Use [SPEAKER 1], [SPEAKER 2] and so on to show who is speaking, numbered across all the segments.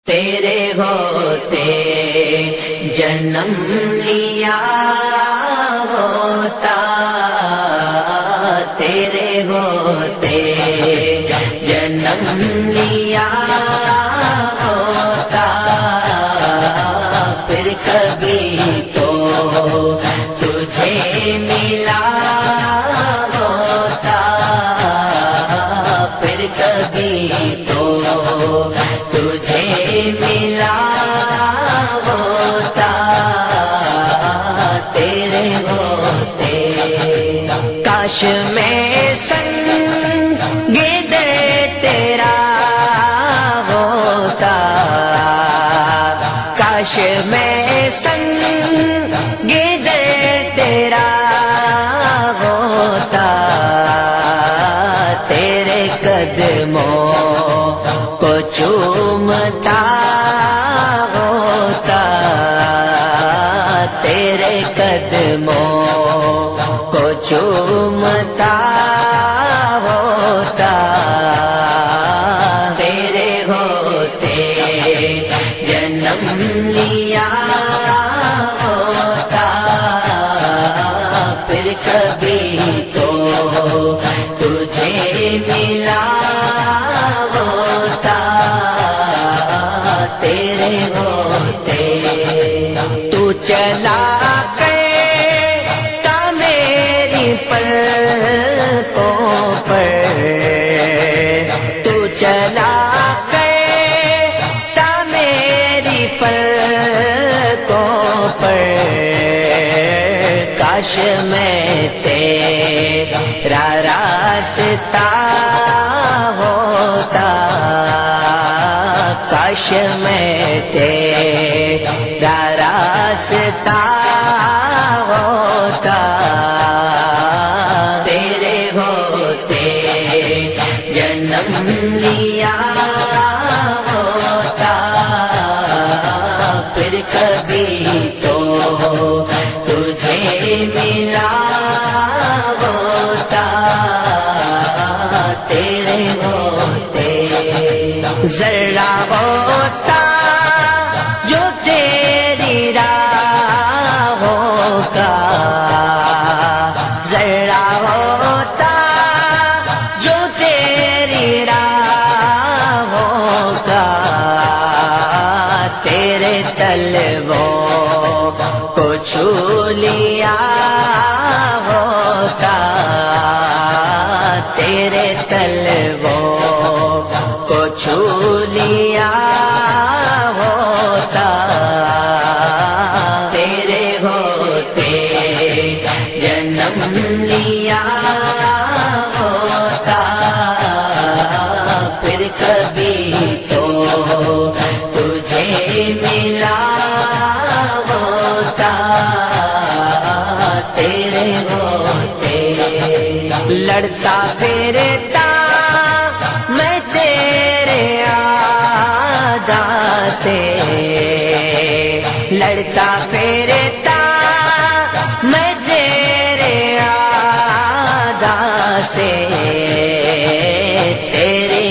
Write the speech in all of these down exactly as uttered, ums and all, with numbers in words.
[SPEAKER 1] تیرے ہوتے جنم لیا ہوتا، تیرے ہوتے جنم لیا ہوتا، پھر کبھی تو تجھے ملا ہوتا، پھر کبھی تو تجھے ملا ہوتا، تیرے ہوتے کاش میں سنگ دل تیرا ہوتا، کاش میں سنگ دل تیرا ہوتا، تیرے قدموں کو چومتا ہوتا، تیرے قدموں کو چومتا ہوتا، تیرے ہوتے جنم لیا ہوتا، پھر کبھی تو تجھے ملا ہوتا، تیرے ہوتے تو چلا کرتا میری پلکوں پر، تو چلا کرتا میری پلکوں پر، کاش میں تیرا راستہ ہوتا، کاش میں تیرا راستہ ہوتا، تیرے ہوتے جنم لیا ہوتا، پھر کبھی تو تجھے ملا ہوتا، تیرے ہوتے ذرا ہوتا جو تیری راہوں کا، ذرا ہوتا جو تیری راہوں کا، تیرے طلبوں کو چھو لیا ہوتا، تیرے طلبوں کو چھو لیا ہوتا، تیرے ہوتے جنم لیا ہوتا، پھر کبھی تو تجھے ملا ہوتا، تیرے ہوتے لڑتا پھرتا میں تیرے آدا سے، لڑتا پھرتا میں تیرے آدا سے، تیرے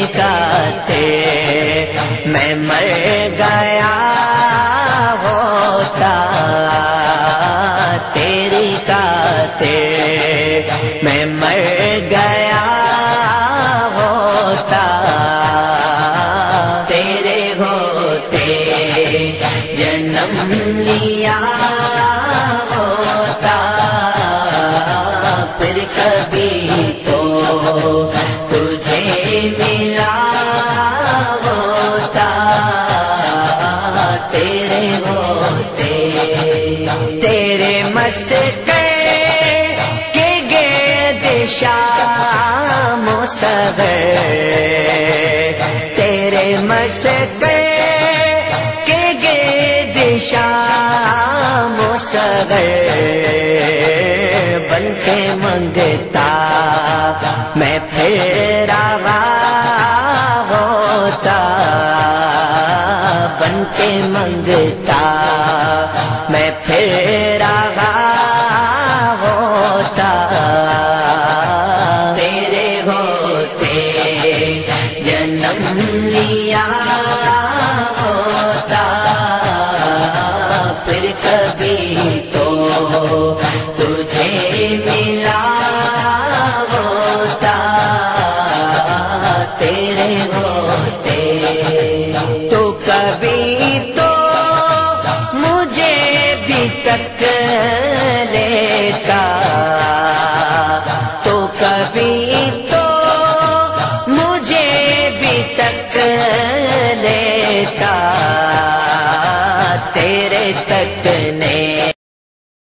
[SPEAKER 1] خاطر میں مر گیا ہوتا، تیری خاطر میں مر گیا ہوتا، تیرے ہوتے جنم لیا ہوتا، پھر کبھی تو تجھے ملا ہوتا، تیرے ہوتے تیرے مسکن کے گرد شام و صغر، تیرے مسکن کے گرد شام و صغر، بن کے منگتا میں پھر روا ہوتا، بن کے منگتا میں پھر روا ہوتا، تیرے ہوتے جنم لیا ہو ملا ہوتا تیرے ہوتے تو کبھی تو مجھے بھی تک لیتا، تو کبھی تو مجھے بھی تک لیتا، تیرے تکنے